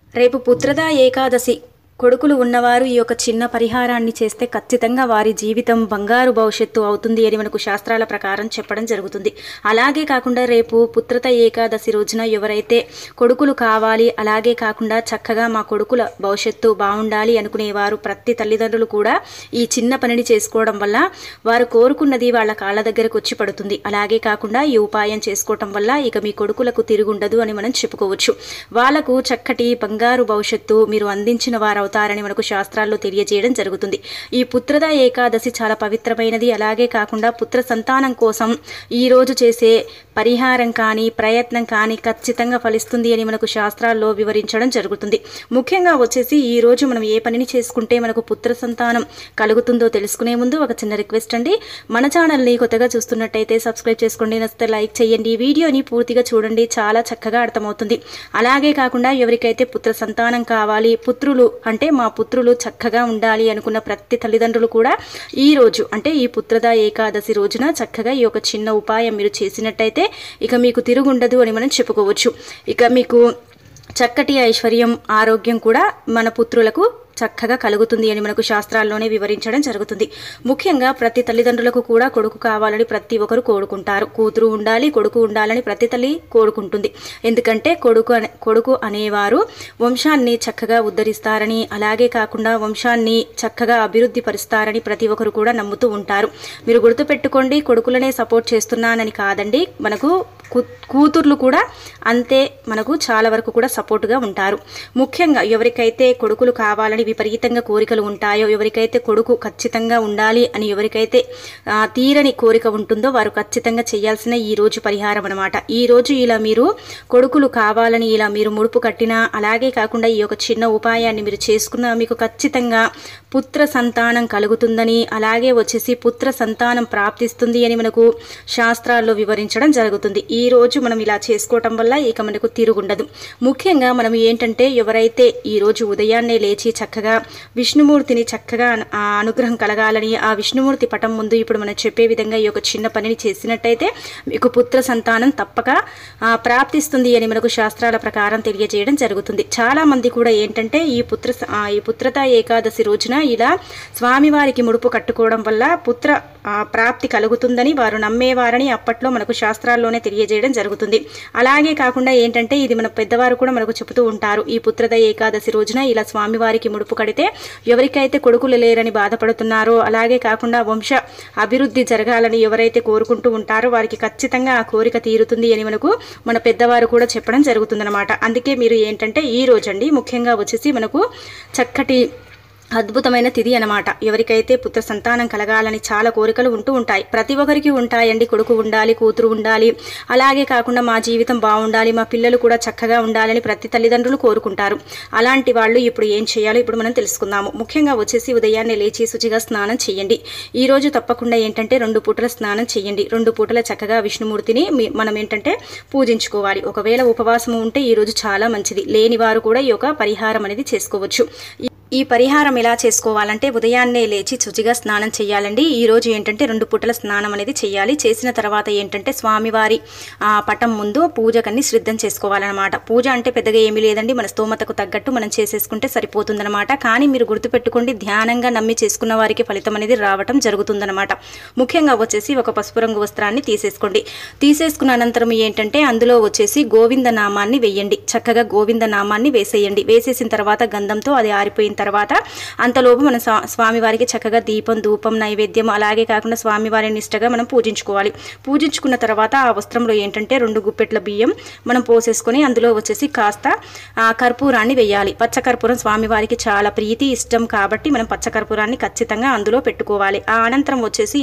రేపు పుత్రదా ఏకాదశి కొడుకులు ఉన్నవారు ఈ యొక్క చిన్న పరిహారాన్ని చేస్తే ఖచ్చితంగా వారి జీవితం బంగారు భవిష్యత్తు అవుతుంది అని మనకు శాస్త్రాల ప్రకారం చెప్పడం జరుగుతుంది. అలాగే కాకుండా రేపు పుత్రత ఏకాదశి రోజున ఎవరైతే కొడుకులు కావాలి, అలాగే కాకుండా చక్కగా మా కొడుకుల భవిష్యత్తు బాగుండాలి అనుకునేవారు ప్రతి తల్లిదండ్రులు కూడా ఈ చిన్న పనిని చేసుకోవడం వల్ల వారు కోరుకున్నది వాళ్ళ కాళ్ళ దగ్గరకు వచ్చి పడుతుంది. అలాగే కాకుండా ఈ ఉపాయం చేసుకోవటం వల్ల ఇక మీ కొడుకులకు తిరుగుండదు అని మనం చెప్పుకోవచ్చు. వాళ్లకు చక్కటి బంగారు భవిష్యత్తు మీరు అందించిన వారు అవుతారని మనకు శాస్త్రాల్లో తెలియజేయడం జరుగుతుంది. ఈ పుత్రద ఏకాదశి చాలా పవిత్రమైనది. అలాగే కాకుండా పుత్ర సంతానం కోసం ఈ రోజు చేసే పరిహారం కానీ ప్రయత్నం కానీ ఖచ్చితంగా ఫలిస్తుంది అని మనకు శాస్త్రాల్లో వివరించడం జరుగుతుంది. ముఖ్యంగా వచ్చేసి ఈ రోజు మనం ఏ పనిని చేసుకుంటే మనకు పుత్ర సంతానం కలుగుతుందో తెలుసుకునే ముందు ఒక చిన్న రిక్వెస్ట్ అండి. మన ఛానల్ని కొత్తగా చూస్తున్నట్టయితే సబ్స్క్రైబ్ చేసుకోండి, నచ్చితే లైక్ చేయండి, వీడియోని పూర్తిగా చూడండి, చాలా చక్కగా అర్థమవుతుంది. అలాగే కాకుండా ఎవరికైతే పుత్ర సంతానం కావాలి, పుత్రులు అంటే మా పుత్రులు చక్కగా ఉండాలి అనుకున్న ప్రతి తల్లిదండ్రులు కూడా ఈ రోజు అంటే ఈ పుత్రద ఏకాదశి రోజున చక్కగా ఈ ఒక చిన్న ఉపాయం మీరు చేసినట్టయితే ఇక మీకు తిరుగుండదు అని మనం చెప్పుకోవచ్చు. ఇక మీకు చక్కటి ఐశ్వర్యం, ఆరోగ్యం కూడా మన పుత్రులకు చక్కగా కలుగుతుంది అని మనకు శాస్త్రాల్లోనే వివరించడం జరుగుతుంది. ముఖ్యంగా ప్రతి తల్లిదండ్రులకు కూడా కొడుకు కావాలని ప్రతి ఒక్కరు కోరుకుంటారు. కూతురు ఉండాలి, కొడుకు ఉండాలని ప్రతి తల్లి కోరుకుంటుంది. ఎందుకంటే కొడుకు అనేవారు వంశాన్ని చక్కగా ఉద్ధరిస్తారని, అలాగే కాకుండా వంశాన్ని చక్కగా అభివృద్ధి పరుస్తారని ప్రతి ఒక్కరు కూడా నమ్ముతూ ఉంటారు. మీరు గుర్తుపెట్టుకోండి, కొడుకులనే సపోర్ట్ చేస్తున్నానని కాదండి, మనకు కూతుర్లు కూడా అంతే మనకు చాలా వరకు కూడా సపోర్టుగా ఉంటారు. ముఖ్యంగా ఎవరికైతే కొడుకులు కావాలని విపరీతంగా కోరికలు ఉంటాయో, ఎవరికైతే కొడుకు ఖచ్చితంగా ఉండాలి అని ఎవరికైతే తీరని కోరిక ఉంటుందో వారు ఖచ్చితంగా చేయాల్సిన ఈ రోజు పరిహారం అనమాట. ఈ రోజు ఇలా మీరు కొడుకులు కావాలని ఇలా మీరు ముడుపు కట్టినా, అలాగే కాకుండా ఈ యొక్క చిన్న ఉపాయాన్ని మీరు చేసుకున్నా మీకు ఖచ్చితంగా పుత్ర సంతానం కలుగుతుందని, అలాగే వచ్చేసి పుత్ర సంతానం ప్రాప్తిస్తుంది అని మనకు శాస్త్రాల్లో వివరించడం జరుగుతుంది. ఈ రోజు మనం ఇలా చేసుకోవటం వల్ల ఇక మనకు తిరుగుండదు. ముఖ్యంగా మనం ఏంటంటే ఎవరైతే ఈ రోజు ఉదయాన్నే లేచి చక్కగా విష్ణుమూర్తిని చక్కగా అనుగ్రహం కలగాలని ఆ విష్ణుమూర్తి పటం ముందు ఇప్పుడు మనం చెప్పే విధంగా ఈ యొక్క చిన్న పనిని చేసినట్టయితే మీకు పుత్ర సంతానం తప్పక ప్రాప్తిస్తుంది అని మనకు శాస్త్రాల ప్రకారం తెలియజేయడం జరుగుతుంది. చాలా మంది కూడా ఏంటంటే ఈ పుత్రత ఏకాదశి రోజున ఇలా స్వామివారికి ముడుపు కట్టుకోవడం వల్ల పుత్ర ప్రాప్తి కలుగుతుందని వారు నమ్మేవారని అప్పట్లో మనకు శాస్త్రాల్లోనే తెలియజేయడం జరుగుతుంది. అలాగే కాకుండా ఏంటంటే ఇది మన పెద్దవారు కూడా మనకు చెబుతూ ఉంటారు. ఈ పుత్రద ఏకాదశి రోజున ఇలా స్వామివారికి ముడుపు కడితే ఎవరికైతే కొడుకులు లేరని బాధపడుతున్నారో, అలాగే కాకుండా వంశ అభివృద్ధి జరగాలని ఎవరైతే కోరుకుంటూ ఉంటారో వారికి ఖచ్చితంగా ఆ కోరిక తీరుతుంది అని మనకు మన పెద్దవారు కూడా చెప్పడం జరుగుతుందన్నమాట. అందుకే మీరు ఏంటంటే ఈ రోజండి ముఖ్యంగా వచ్చేసి మనకు చక్కటి అద్భుతమైన తిథి అనమాట. ఎవరికైతే పుత్ర సంతానం కలగాలని చాలా కోరికలు ఉంటూ ఉంటాయి, ప్రతి ఒక్కరికి ఉంటాయండి. కొడుకు ఉండాలి, కూతురు ఉండాలి, అలాగే కాకుండా మా జీవితం బాగుండాలి, మా పిల్లలు కూడా చక్కగా ఉండాలని ప్రతి తల్లిదండ్రులు కోరుకుంటారు. అలాంటి వాళ్ళు ఇప్పుడు ఏం చేయాలో ఇప్పుడు మనం తెలుసుకుందాము. ముఖ్యంగా వచ్చేసి ఉదయాన్నే లేచి శుచిగా స్నానం చేయండి. ఈ రోజు తప్పకుండా ఏంటంటే 2 పూటల స్నానం చేయండి. 2 పూటల చక్కగా విష్ణుమూర్తిని మనం ఏంటంటే పూజించుకోవాలి. ఒకవేళ ఉపవాసం ఉంటే ఈ రోజు చాలా మంచిది, లేని వారు కూడా ఈ యొక్క పరిహారం అనేది చేసుకోవచ్చు. ఈ పరిహారం ఎలా చేసుకోవాలంటే ఉదయాన్నే లేచి శుచిగా స్నానం చేయాలండి. ఈ రోజు ఏంటంటే 2 పూటల స్నానం అనేది చేయాలి. చేసిన తర్వాత ఏంటంటే స్వామివారి పటం ముందు పూజకన్ని సిద్ధం చేసుకోవాలన్నమాట. పూజ అంటే పెద్దగా ఏమీ లేదండి, మన స్తోమతకు తగ్గట్టు మనం చేసేసుకుంటే సరిపోతుందన్నమాట. కానీ మీరు గుర్తుపెట్టుకోండి, ధ్యానంగా నమ్మి చేసుకున్న వారికి ఫలితం అనేది రావటం జరుగుతుందన్నమాట. ముఖ్యంగా వచ్చేసి ఒక పసుపు రంగు వస్త్రాన్ని తీసేసుకోండి. తీసేసుకున్న అనంతరం ఏంటంటే అందులో వచ్చేసి గోవింద నామాన్ని వేయండి. చక్కగా గోవింద నామాన్ని వేసేయండి. వేసేసిన తర్వాత గంధంతో అది ఆరిపోయిన తర్వాత అంతలోపు మనం స్వామివారికి చక్కగా దీపం, ధూపం, నైవేద్యం, అలాగే కాకుండా స్వామివారిని నిష్టగా మనం పూజించుకోవాలి. పూజించుకున్న తర్వాత ఆ వస్త్రంలో ఏంటంటే 2 గుప్పెట్ల బియ్యం మనం పోసేసుకొని అందులో వచ్చేసి కాస్త కర్పూరాన్ని వేయాలి. పచ్చకర్పూరం స్వామివారికి చాలా ప్రీతి, ఇష్టం కాబట్టి మనం పచ్చకర్పూరాన్ని ఖచ్చితంగా అందులో పెట్టుకోవాలి. ఆ అనంతరం వచ్చేసి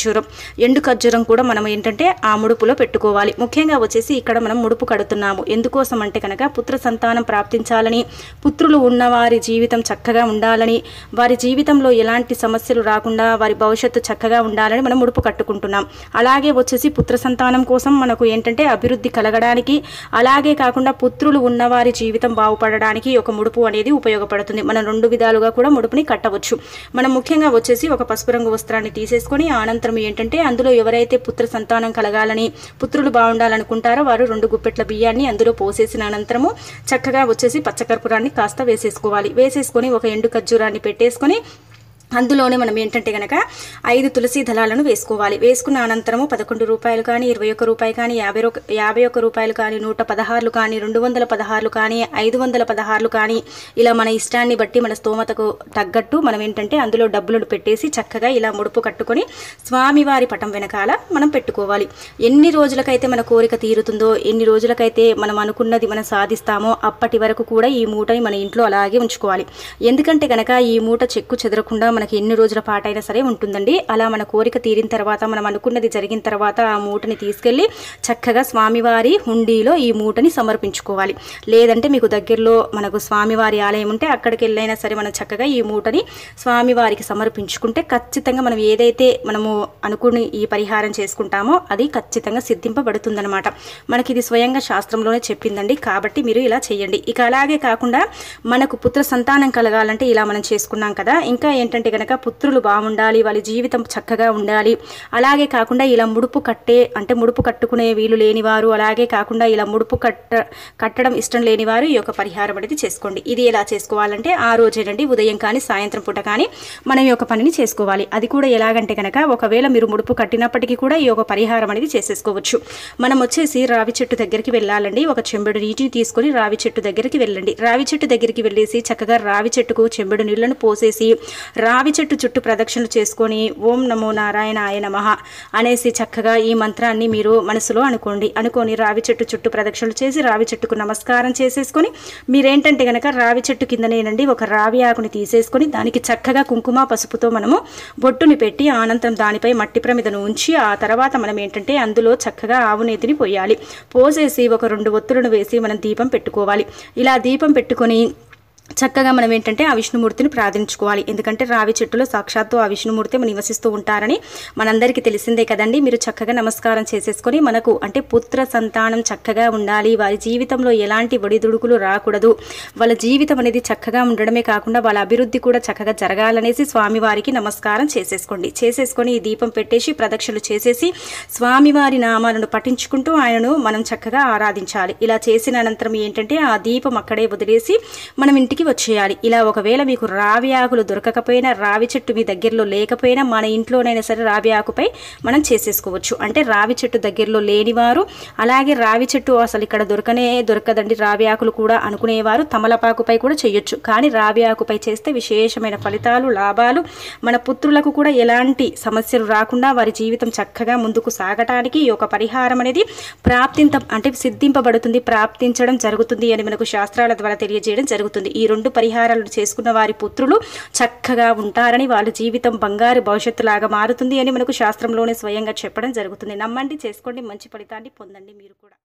ఎండు ఖర్జూరం కూడా మనం ఏంటంటే ఆ ముడుపులో పెట్టుకోవాలి. ముఖ్యంగా వచ్చేసి ఇక్కడ మనం ముడుపు కడుతున్నాము ఎందుకోసం అంటే కనుక పుత్ర సంతానం ప్రాప్తించాలని, పుత్రులు ఉన్నవారి జీవితం చక్కగా ఉండాలని, వారి జీవితంలో ఎలాంటి సమస్యలు రాకుండా వారి భవిష్యత్తు చక్కగా ఉండాలని మనం ముడుపు కట్టుకుంటున్నాం. అలాగే వచ్చేసి పుత్ర సంతానం కోసం మనకు ఏంటంటే అభివృద్ధి కలగడానికి, అలాగే కాకుండా పుత్రులు ఉన్నవారి జీవితం బాగుపడడానికి ఒక ముడుపు అనేది ఉపయోగపడుతుంది. మనం 2 విధాలుగా కూడా ముడుపుని కట్టవచ్చు. మనం ముఖ్యంగా వచ్చేసి ఒక పసుపు రంగు వస్త్రాన్ని తీసేసుకొని అనంతరం ఏంటంటే అందులో ఎవరైతే పుత్ర సంతానం కలగాలని, పుత్రులు బాగుండాలనుకుంటారో వారు 2 గుప్పెట్ల బియ్యాన్ని అందులో పోసేసిన అనంతరము చక్కగా వచ్చేసి పచ్చకర్పూరాన్ని కాస్త వేసేసుకోవాలి. వేసేసుకొని ఒక ఎండు ఖర్జూరాన్ని పెట్టేసుకొని అందులోనే మనం ఏంటంటే కనుక 5 తులసి దళాలను వేసుకోవాలి. వేసుకున్న అనంతరము 11 రూపాయలు కానీ, 21 రూపాయలు కానీ, 51 రూపాయలు కానీ, 116 కానీ, 216 కానీ, 516 కానీ, ఇలా మన ఇష్టాన్ని బట్టి మన స్తోమతకు తగ్గట్టు మనం ఏంటంటే అందులో డబ్బులను పెట్టేసి చక్కగా ఇలా ముడుపు కట్టుకొని స్వామివారి పటం వెనకాల మనం పెట్టుకోవాలి. ఎన్ని రోజులకైతే మన కోరిక తీరుతుందో, ఎన్ని రోజులకైతే మనం అనుకున్నది మనం సాధిస్తామో అప్పటి వరకు కూడా ఈ మూటని మన ఇంట్లో అలాగే ఉంచుకోవాలి. ఎందుకంటే కనుక ఈ మూట చెక్కు చెదరకుండా మనకి ఎన్ని రోజుల పాటైనా సరే ఉంటుందండి. అలా మన కోరిక తీరిన తర్వాత, మనం అనుకున్నది జరిగిన తర్వాత ఆ మూటని తీసుకెళ్ళి చక్కగా స్వామివారి హుండీలో ఈ మూటని సమర్పించుకోవాలి. లేదంటే మీకు దగ్గరలో మనకు స్వామివారి ఆలయం ఉంటే అక్కడికి వెళ్ళైనా సరే మనం చక్కగా ఈ మూటని స్వామివారికి సమర్పించుకుంటే ఖచ్చితంగా మనం ఏదైతే మనము అనుకుని ఈ పరిహారం చేసుకుంటామో అది ఖచ్చితంగా సిద్ధింపబడుతుందన్నమాట. మనకి ఇది స్వయంగా శాస్త్రంలోనే చెప్పిందండి. కాబట్టి మీరు ఇలా చేయండి. ఇక అలాగే కాకుండా మనకు పుత్ర సంతానం కలగాలంటే ఇలా మనం చేసుకున్నాం కదా, ఇంకా ఏంటంటే కనుక పుత్రులు బాగుండాలి, వాళ్ళ జీవితం చక్కగా ఉండాలి. అలాగే కాకుండా ఇలా ముడుపు కట్టుకునే వీలు లేనివారు, అలాగే కాకుండా ఇలా ముడుపు కట్టడం ఇష్టం లేనివారు ఈ యొక్క పరిహారం అనేది చేసుకోండి. ఇది ఎలా చేసుకోవాలంటే ఆ రోజేనండి ఉదయం కానీ సాయంత్రం పూట కానీ మనం ఈ యొక్క పనిని చేసుకోవాలి. అది కూడా ఎలాగంటే కనుక ఒకవేళ మీరు ముడుపు కట్టినప్పటికీ కూడా ఈ యొక్క పరిహారం అనేది చేసేసుకోవచ్చు. మనం వచ్చేసి రావి చెట్టు దగ్గరికి వెళ్ళాలండి. ఒక చెంబెడు నీటిని తీసుకొని రావి చెట్టు దగ్గరికి వెళ్ళండి. రావి చెట్టు దగ్గరికి వెళ్ళేసి చక్కగా రావి చెట్టుకు చెంబెడు నీళ్లను పోసేసి రావి చెట్టు చుట్టూ ప్రదక్షిణలు చేసుకొని ఓం నమో నారాయణాయ నమః అనేసి చక్కగా ఈ మంత్రాన్ని మీరు మనసులో అనుకొని రావి చెట్టు చుట్టూ ప్రదక్షిణలు చేసి రావి చెట్టుకు నమస్కారం చేసేసుకొని మీరేంటంటే కనుక రావి చెట్టు కిందనేనండి ఒక రావి ఆకుని తీసేసుకొని దానికి చక్కగా కుంకుమ పసుపుతో మనము బొట్టుని పెట్టి అనంతరం దానిపై మట్టి ప్రమిదను ఉంచి ఆ తర్వాత మనం ఏంటంటే అందులో చక్కగా ఆవు నేతిని పోయాలి. పోసేసి ఒక 2 ఒత్తులను వేసి మనం దీపం పెట్టుకోవాలి. ఇలా దీపం పెట్టుకొని చక్కగా మనం ఏంటంటే ఆ విష్ణుమూర్తిని ప్రార్థించుకోవాలి. ఎందుకంటే రావి చెట్టులో సాక్షాత్తు ఆ విష్ణుమూర్తి నివసిస్తూ ఉంటారని మనందరికీ తెలిసిందే కదండి. మీరు చక్కగా నమస్కారం చేసేసుకొని మనకు అంటే పుత్ర సంతానం చక్కగా ఉండాలి, వారి జీవితంలో ఎలాంటి ఒడిదుడుకులు రాకూడదు, వాళ్ళ జీవితం అనేది చక్కగా ఉండడమే కాకుండా వాళ్ళ అభివృద్ధి కూడా చక్కగా జరగాలనేసి స్వామివారికి నమస్కారం చేసేసుకొని ఈ దీపం పెట్టేసి ప్రదక్షిణలు చేసేసి స్వామివారి నామాలను పఠించుకుంటూ ఆయనను మనం చక్కగా ఆరాధించాలి. ఇలా చేసిన అనంతరం ఏంటంటే ఆ దీపం అక్కడే వదిలేసి మనం ఇంటికి వచ్చేయాలి. ఇలా ఒకవేళ మీకు రావి ఆకులు దొరకకపోయినా, రావి చెట్టు మీ దగ్గరలో లేకపోయినా మన ఇంట్లోనైనా సరే రావి ఆకుపై మనం చేసేసుకోవచ్చు. అంటే రావి చెట్టు దగ్గరలో లేనివారు, అలాగే రావి చెట్టు అసలు ఇక్కడ దొరకదండి రావి ఆకులు కూడా అనుకునేవారు తమలపాకుపై కూడా చేయొచ్చు. కానీ రావి ఆకుపై చేస్తే విశేషమైన ఫలితాలు, లాభాలు, మన పుత్రులకు కూడా ఎలాంటి సమస్యలు రాకుండా వారి జీవితం చక్కగా ముందుకు సాగటానికి ఈ యొక్క పరిహారం అనేది సిద్ధింపబడుతుంది, ప్రాప్తించడం జరుగుతుంది అని మనకు శాస్త్రాల ద్వారా తెలియజేయడం జరుగుతుంది. ఈ 2 పరిహారాలను చేసుకున్న వారి పుత్రులు చక్కగా ఉంటారని, వాళ్ళ జీవితం బంగారు భవిష్యత్తులాగా మారుతుంది అని మనకు శాస్త్రంలోనే స్వయంగా చెప్పడం జరుగుతుంది. నమ్మండి, చేసుకోండి, మంచి ఫలితాన్ని పొందండి మీరు కూడా.